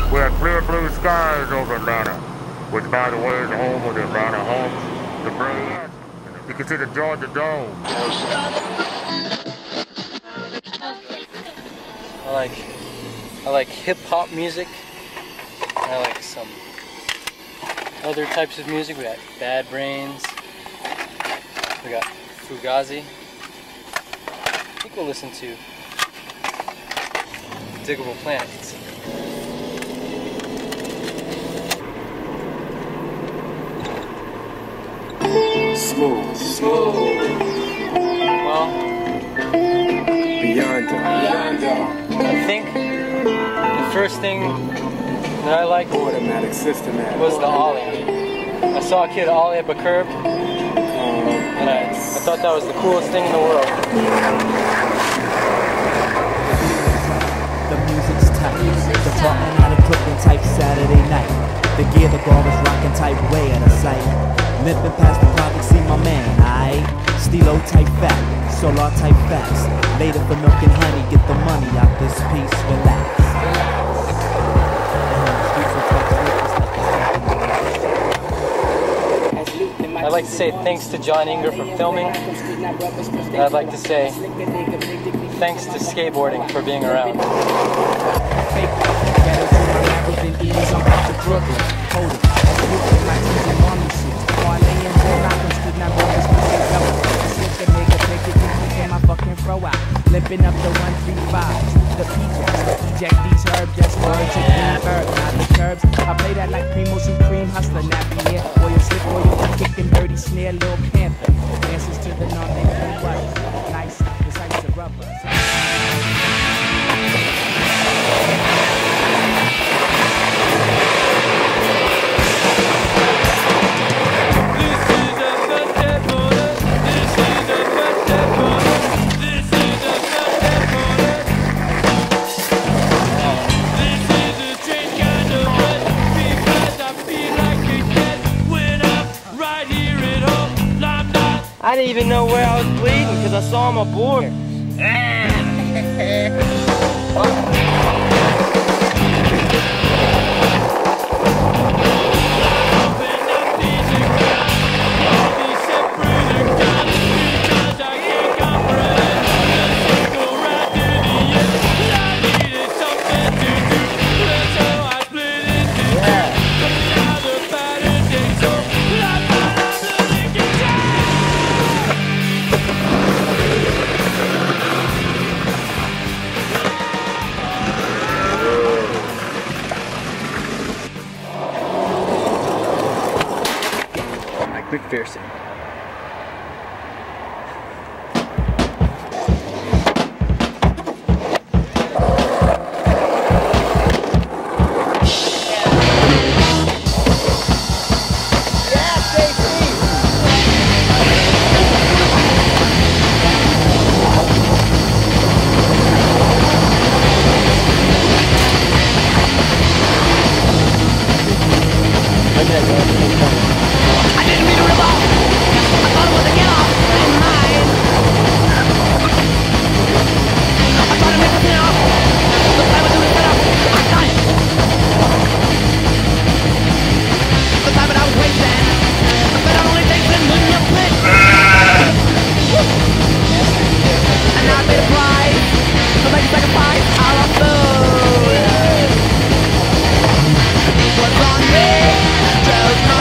We have clear blue skies over Atlanta, which by the way is the home of the Atlanta Hawks, the Braves. You can see the Georgia Dome. I like hip hop music. I like some other types of music. We got Bad Brains. We got Fugazi. I think we'll listen to Diggable Planets. Smooth. Well, Beyond. I think the first thing that I liked Automatic system was the ollie. I saw a kid ollie up a curb, and I thought that was the coolest thing in the world. The music's tight, the talking out of Brooklyn type Saturday night. The gear, the bar was rocking type way out of sight. Limping past the project, see my man, aight. Stilo type fat, solar type facts. Later for milk and honey, get the money out this piece, relax. I'd like to say thanks to John Inger for filming. And I'd like to say thanks to skateboarding for being around. Lipping up the 135s, the PJs, eject these herbs, that's words to green bird, not the curbs. I play that like Primo Supreme, hustler, nappy hair, oil slip, oil, kicking dirty snare, little panther. Dances to the non-name what? Nice, decisive rubber. I didn't even know where I was bleeding because I saw him aboard. McPherson. What's on me? Just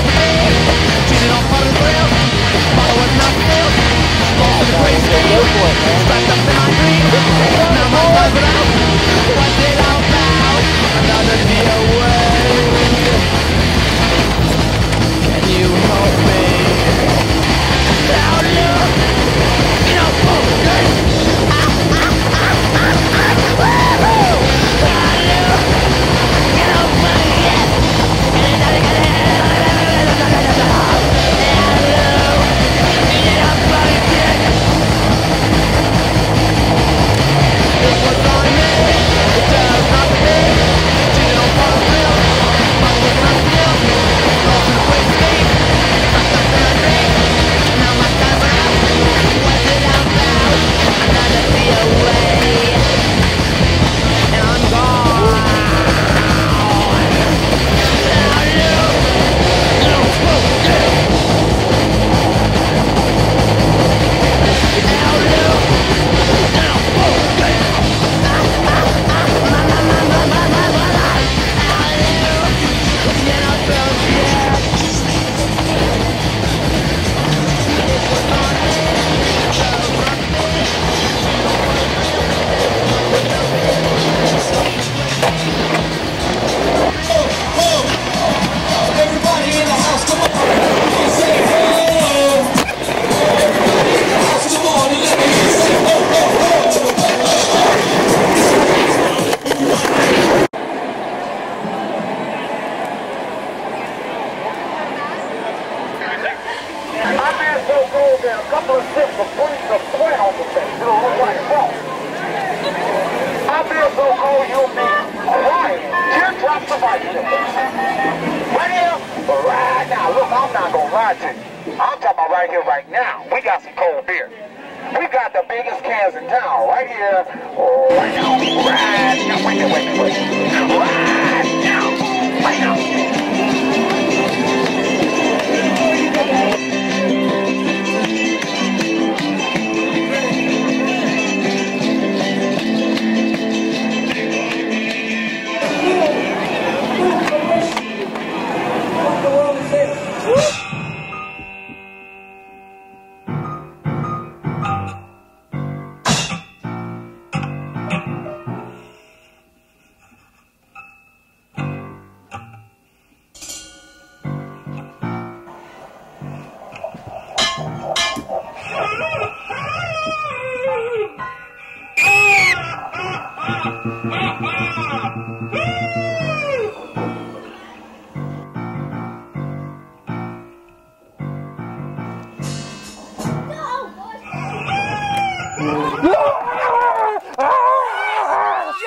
I'm not gonna lie to you. I'm talking about right here, right now. We got some cold beer. We got the biggest cans in town right here, right now, right now. Wait. Right now, right now.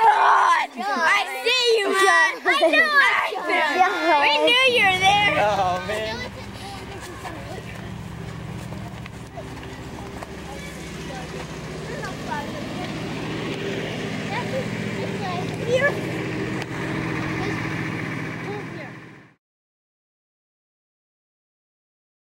I see you, John. I knew it. We knew you were there.